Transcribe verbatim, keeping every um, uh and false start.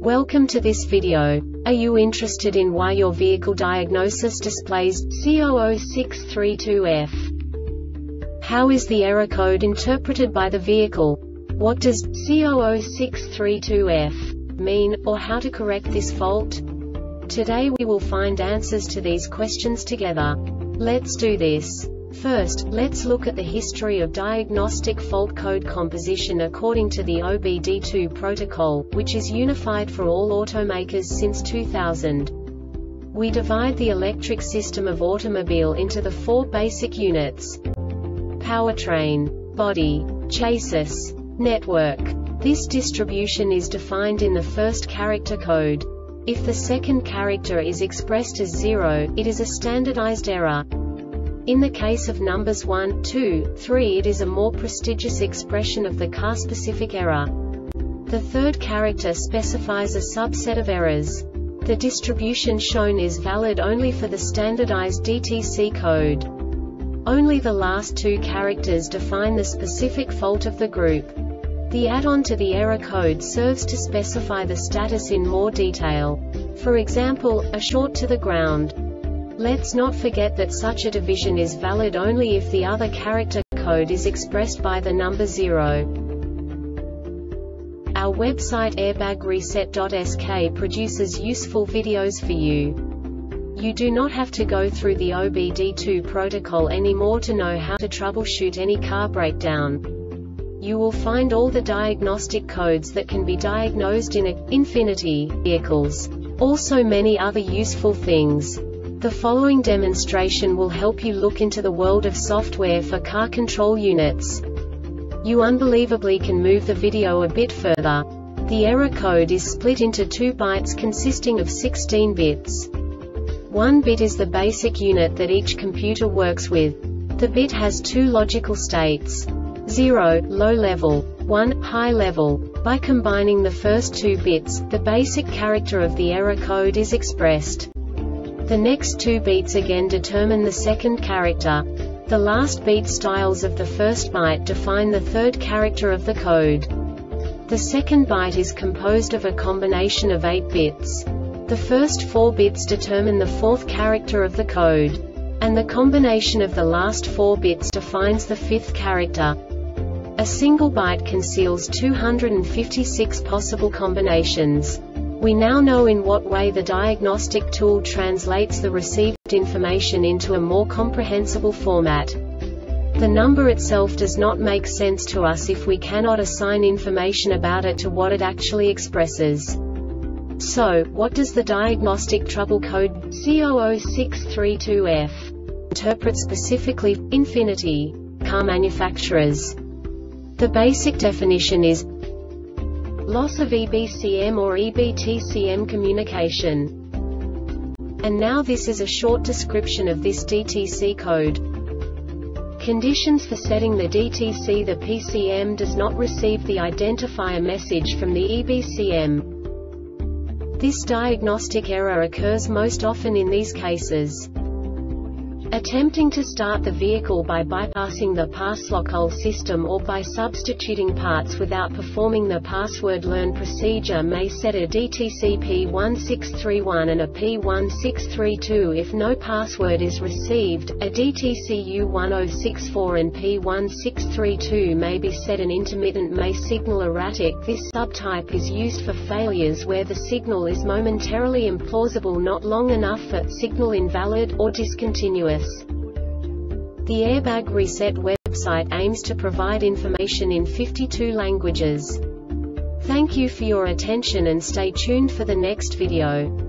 Welcome to this video. Are you interested in why your vehicle diagnosis displays C zero zero six three two F? How is the error code interpreted by the vehicle? What does C zero zero six three two F mean, or how to correct this fault? Today we will find answers to these questions together. Let's do this. First, let's look at the history of diagnostic fault code composition according to the O B D two protocol, which is unified for all automakers since two thousand. We divide the electric system of automobile into the four basic units: powertrain, body, chassis, network. This distribution is defined in the first character code. If the second character is expressed as zero, it is a standardized error. In the case of numbers one, two, three, it is a more prestigious expression of the car-specific error. The third character specifies a subset of errors. The distribution shown is valid only for the standardized D T C code. Only the last two characters define the specific fault of the group. The add-on to the error code serves to specify the status in more detail. For example, a short to the ground. Let's not forget that such a division is valid only if the other character code is expressed by the number zero. Our website airbag reset dot S K produces useful videos for you. You do not have to go through the O B D two protocol anymore to know how to troubleshoot any car breakdown. You will find all the diagnostic codes that can be diagnosed in a Infiniti vehicles. Also many other useful things. The following demonstration will help you look into the world of software for car control units. You unbelievably can move the video a bit further. The error code is split into two bytes consisting of sixteen bits. One bit is the basic unit that each computer works with. The bit has two logical states: zero, low level, one, high level. By combining the first two bits, the basic character of the error code is expressed. The next two beats again determine the second character. The last beat styles of the first byte define the third character of the code. The second byte is composed of a combination of eight bits. The first four bits determine the fourth character of the code. And the combination of the last four bits defines the fifth character. A single byte conceals two hundred fifty-six possible combinations. We now know in what way the diagnostic tool translates the received information into a more comprehensible format. The number itself does not make sense to us if we cannot assign information about it to what it actually expresses. So, what does the diagnostic trouble code C zero zero six three two F interpret specifically for Infiniti car manufacturers? The basic definition is loss of E B C M or E B T C M communication. And now this is a short description of this D T C code. Conditions for setting the D T C: the P C M does not receive the identifier message from the E B C M. This diagnostic error occurs most often in these cases: attempting to start the vehicle by bypassing the pass-lock system or by substituting parts without performing the password learn procedure may set a D T C P one six three one and a P one six three two. If no password is received, a D T C U one zero six four and P one six three two may be set. An intermittent may signal erratic. This subtype is used for failures where the signal is momentarily implausible, not long enough for signal invalid or discontinuous. The Airbag Reset website aims to provide information in fifty-two languages. Thank you for your attention and stay tuned for the next video.